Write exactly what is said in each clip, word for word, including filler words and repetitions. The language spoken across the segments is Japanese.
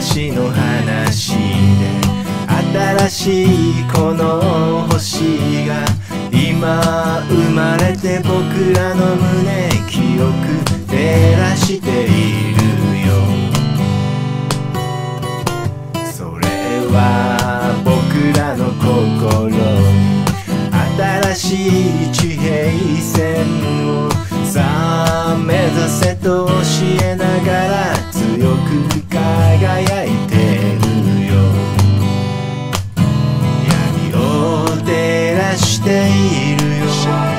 昔の話で新しいこの星が今生まれて僕らの胸記憶照らしているよ。それは僕らの心に新しい地平線をさあ目指せと教えながら強く輝いてるよ。闇を照らしているよ。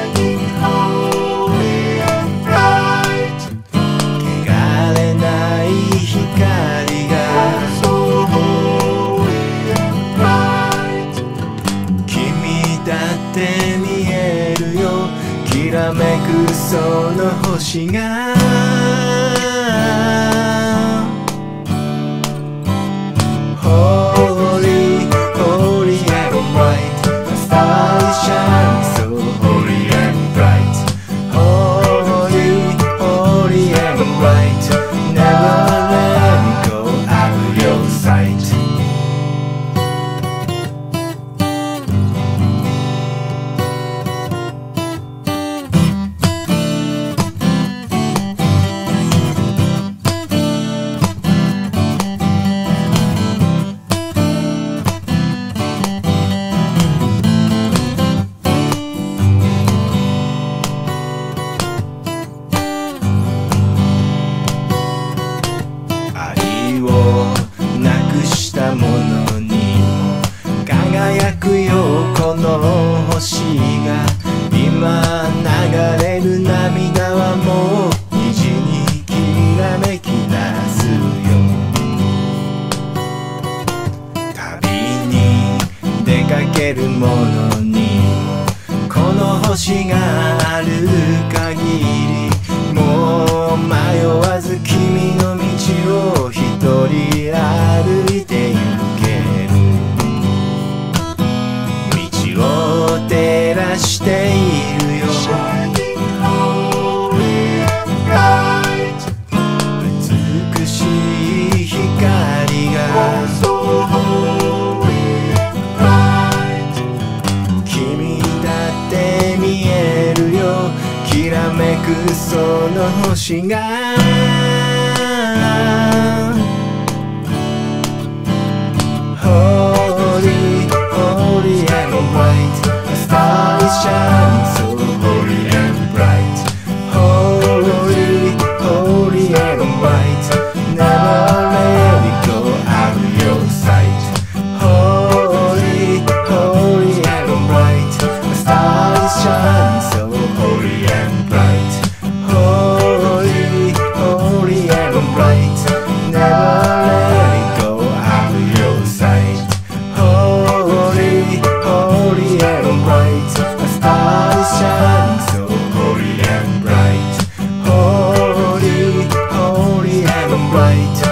汚れない光が君だって見えるよ。きらめくその星がHoly, holy and bright, the star is shining so holy and bright. Holy, holy and bright, never let me go out of your sight.したものにも輝くよこの星が。今流れる涙はもう虹にきらめき出すよ。旅に出かけるものにもこの星がある限りもう迷わず君の道を一人歩いて行ける。道を照らしているよ。美しい光が君だって見えるよ。きらめくその星がHoly, holy and bright, the star is shining so holy and bright. Holy, holy and bright, never let it go out of your sight. Holy, holy and bright, the star is shining so holy and bright. Holy, holy and bright, never let it go out of your sight. Holy, holy and bright, the star is shining so holy and bright. Holy, holy and bright.